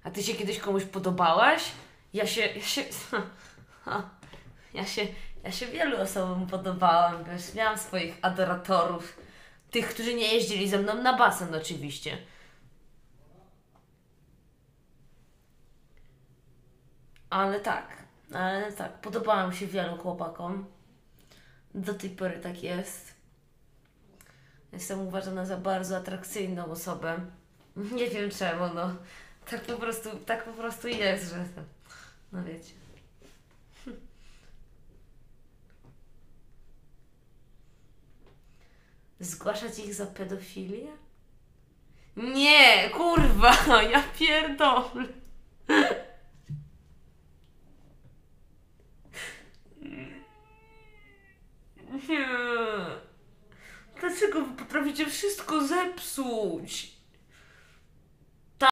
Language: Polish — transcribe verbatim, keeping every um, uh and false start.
A ty się kiedyś komuś podobałaś? Ja się, ja się, ja się, ja się wielu osobom podobałam, wiesz, miałam swoich adoratorów. Tych, którzy nie jeździli ze mną na basen oczywiście. Ale tak, ale tak, podobałam się wielu chłopakom. Do tej pory tak jest. Jestem uważana za bardzo atrakcyjną osobę. Nie wiem czemu, no. Tak po prostu, tak po prostu jest, że to, no wiecie. Zgłaszać ich za pedofilię? Nie, kurwa, ja pierdolę. Nie. Dlaczego wy potraficie wszystko zepsuć?